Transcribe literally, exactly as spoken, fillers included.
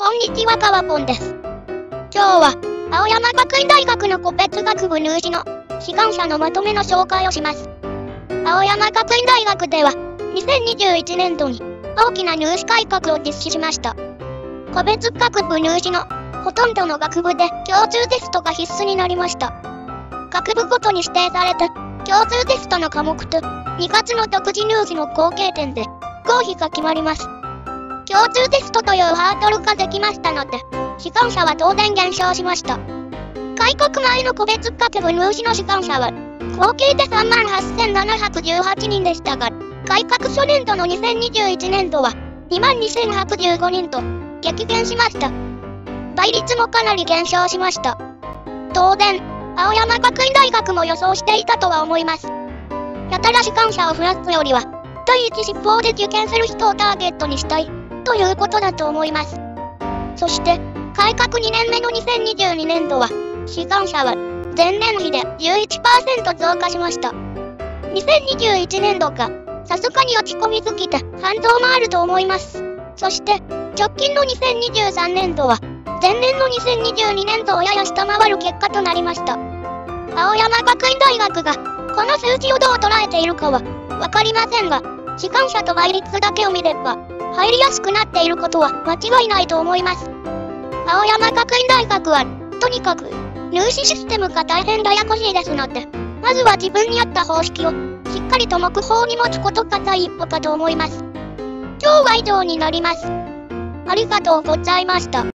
こんにちは、かわぽんです。今日は、青山学院大学の個別学部入試の志願者のまとめの紹介をします。青山学院大学では、にせんにじゅういちねんどに大きな入試改革を実施しました。個別学部入試のほとんどの学部で共通テストが必須になりました。学部ごとに指定された共通テストの科目とにがつの独自入試の合計点で合否が決まります。共通テストというハードルができましたので、志願者は当然減少しました。改革前の個別学部入試の志願者は、合計でさんまんはっせんななひゃくじゅうはちにんでしたが、改革初年度のにせんにじゅういちねんどはにまんにせんひゃくじゅうごにんと激減しました。倍率もかなり減少しました。当然、青山学院大学も予想していたとは思います。やたら志願者を増やすよりは、第一志望で受験する人をターゲットにしたい、ということだと思います。そして、改革にねんめのにせんにじゅうにねんどは、志願者は前年比で じゅういちパーセント 増加しました。にせんにじゅういちねんどが、さすがに落ち込みすぎて反動もあると思います。そして、直近のにせんにじゅうさんねんどは、前年のにせんにじゅうにねんどをやや下回る結果となりました。青山学院大学が、この数字をどう捉えているかは、わかりませんが、志願者と倍率だけを見れば、入りやすくなっていることは間違いないと思います。青山学院大学は、とにかく、入試システムが大変ややこしいですので、まずは自分に合った方式を、しっかりと目標に持つことが第一歩かと思います。今日は以上になります。ありがとうございました。